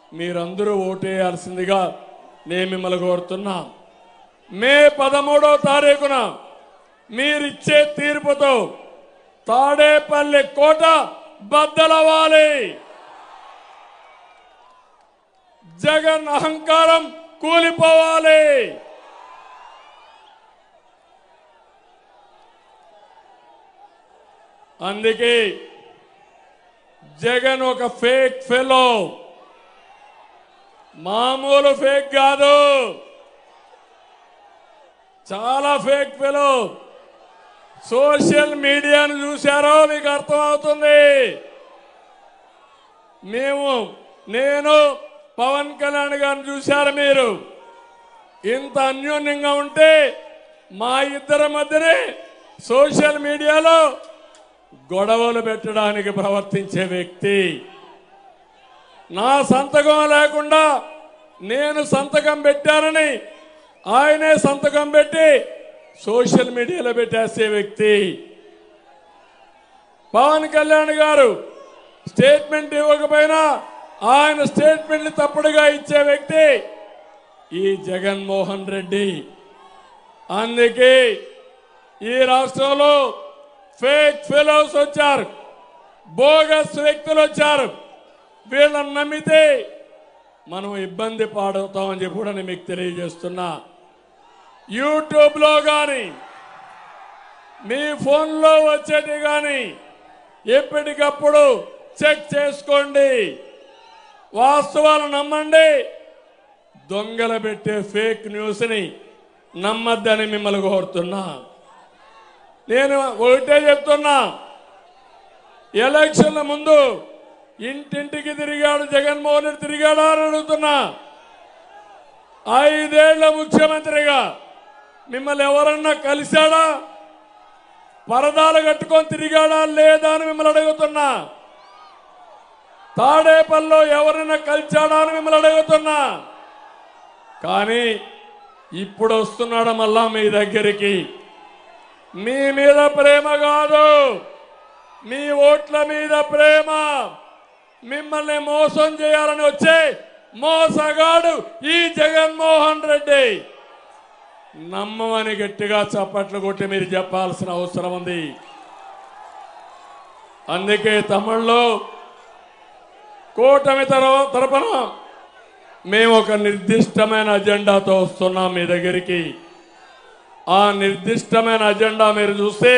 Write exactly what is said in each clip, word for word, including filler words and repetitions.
మీరందరూ ఓటేయాల్సిందిగా నేను మిమ్మల్ని కోరుతున్నా. మే పదమూడవ తారీఖున మీరిచ్చే తీర్పుతో తాడేపల్లి కోట బద్దలవ్వాలి. జగన్ అహంకారం కూలిపోవాలి. అందుకే జగన్ ఒక ఫేక్ ఫెలో, మామూలు ఫేక్ కాదు, చాలా ఫేక్ ఫెలో. సోషల్ మీడియాను చూశారో మీకు అర్థమవుతుంది. మేము నేను పవన్ కళ్యాణ్ గారిని చూశారు మీరు. ఇంత అన్యోన్యంగా ఉంటే మా ఇద్దరి మధ్యనే సోషల్ మీడియాలో గొడవలు పెట్టడానికి ప్రవర్తించే వ్యక్తి. నా సంతకం లేకుండా నేను సంతకం పెట్టానని ఆయనే సంతకం పెట్టి సోషల్ మీడియాలో పెట్టేసే వ్యక్తి. పవన్ కళ్యాణ్ గారు స్టేట్మెంట్ ఇవ్వకపోయినా ఆయన స్టేట్మెంట్ తప్పుడుగా ఇచ్చే వ్యక్తి ఈ జగన్మోహన్ రెడ్డి. అందుకే ఈ రాష్ట్రంలో ఫేక్ ఫెలోస్ వచ్చారు, బోగస్ వ్యక్తులు వచ్చారు. వీళ్ళని నమ్మితే మనం ఇబ్బంది పాడవుతామని చెప్పి కూడా నేను మీకు తెలియజేస్తున్నా. యూట్యూబ్లో కానీ మీ ఫోన్లో వచ్చేటి కానీ ఎప్పటికప్పుడు చెక్ చేసుకోండి, వాస్తవాలు నమ్మండి. దొంగలు పెట్టే ఫేక్ న్యూస్ని నమ్మద్దని మిమ్మల్ని కోరుతున్నా. నేను ఒకటే చెప్తున్నా, ఎలక్షన్ల ముందు ఇంటింటికి తిరిగాడు జగన్మోహన్ రెడ్డి, తిరిగాడా అని అడుగుతున్నా. ఐదేళ్ల ముఖ్యమంత్రిగా మిమ్మల్ని ఎవరన్నా కలిశాడా? పరదాలు కట్టుకొని తిరిగాడా లేదా అని మిమ్మల్ని అడుగుతున్నా. తాడేపల్లిలో ఎవరైనా కలిశాడా అని మిమ్మల్ని అడుగుతున్నా. కానీ ఇప్పుడు వస్తున్నాడు మళ్ళా మీ దగ్గరికి. మీ మీద ప్రేమ కాదు, మీ ఓట్ల మీద ప్రేమ. మిమ్మల్ని మోసం చేయాలని వచ్చే మోసగాడు ఈ జగన్మోహన్ రెడ్డి. నమ్మమని గట్టిగా చప్పట్లు కొట్టి మీరు చెప్పాల్సిన అవసరం ఉంది. అందుకే తమిళ్లో కూటమి తరపున మేము ఒక నిర్దిష్టమైన అజెండాతో వస్తున్నాం మీ దగ్గరికి. ఆ నిర్దిష్టమైన అజెండా మీరు చూస్తే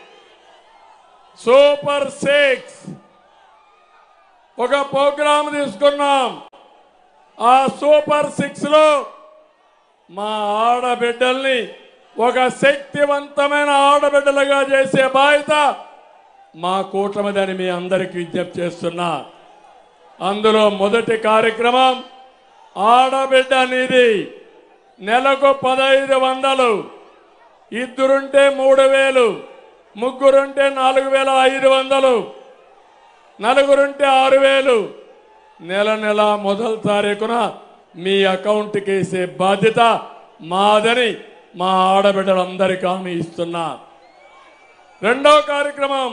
సూపర్ సిక్స్ ఒక ప్రోగ్రాం తీసుకున్నాం. ఆ సూపర్ సిక్స్ లో మా ఆడబిడ్డల్ని ఒక శక్తివంతమైన ఆడబిడ్డలుగా చేసే బాధ్యత మా కూటమిదని మీ అందరికీ విజ్ఞప్తి చేస్తున్నా. అందులో మొదటి కార్యక్రమం ఆడబిడ్డ నిధి. నెలకు పదహైదు వందలు, ఇద్దరుంటే మూడు వేలు, ముగ్గురుంటే నాలుగు వేల ఐదు వందలు, నలుగురుంటే ఆరు వేలు. నెల నెల మొదటి తారీఖున మీ అకౌంట్కి వేసే బాధ్యత మాదని మా ఆడబిడ్డలందరికీ హామీ ఇస్తున్నా. రెండో కార్యక్రమం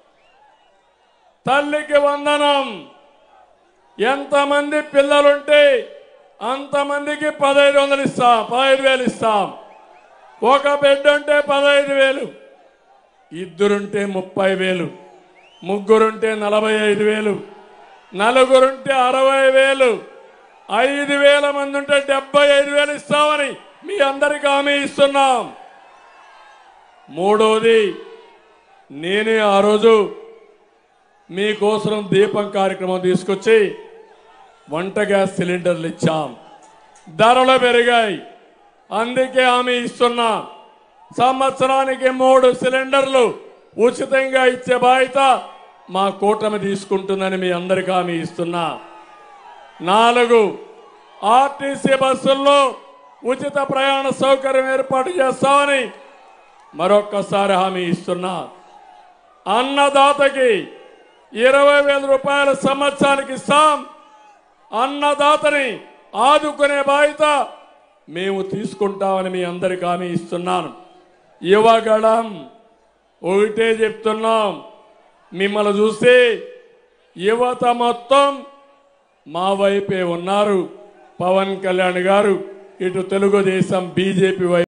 తల్లికి వందనం. ఎంతమంది పిల్లలుంటే అంతమందికి పదహైదు వందలు ఇస్తాం, పదహైదు వేలు ఇస్తాం. ఒక బిడ్డ ఉంటే పదహైదు వేలు, ఇద్దరుంటే ముప్పై వేలు, ముగ్గురుంటే నలభై ఐదు వేలు, నలుగురుంటే అరవై వేలు, ఐదు వేల మంది ఉంటే డెబ్బై ఐదు వేలు ఇస్తామని మీ అందరికీ హామీ ఇస్తున్నాం. మూడోది, నేనే ఆ రోజు మీకోసం దీపం కార్యక్రమం తీసుకొచ్చి వంట గ్యాస్ సిలిండర్లు ఇచ్చాం. ధరలు పెరిగాయి, అందుకే హామీ ఇస్తున్నా. సంవత్సరానికి మూడు సిలిండర్లు ఉచితంగా ఇచ్చే బాధ్యత మా కూటమి తీసుకుంటుందని మీ అందరికీ హామీ ఇస్తున్నా. నాలుగు, ఆర్టీసీ బస్సుల్లో ఉచిత ప్రయాణ సౌకర్యం ఏర్పాటు చేస్తామని మరొక్కసారి హామీ ఇస్తున్నా. అన్నదాతకి ఇరవై వేల రూపాయల సంవత్సరానికి ఇస్తాం. అన్నదాతని ఆదుకునే బాధ్యత మేము తీసుకుంటామని మీ అందరికీ హామీ ఇస్తున్నాను. యువగళం ఒకటే చెప్తున్నాం, మిమ్మల్ని చూసి యువత మొత్తం మా వైపే ఉన్నారు పవన్ కళ్యాణ్ గారు, ఇటు తెలుగుదేశం బీజేపీ వైపు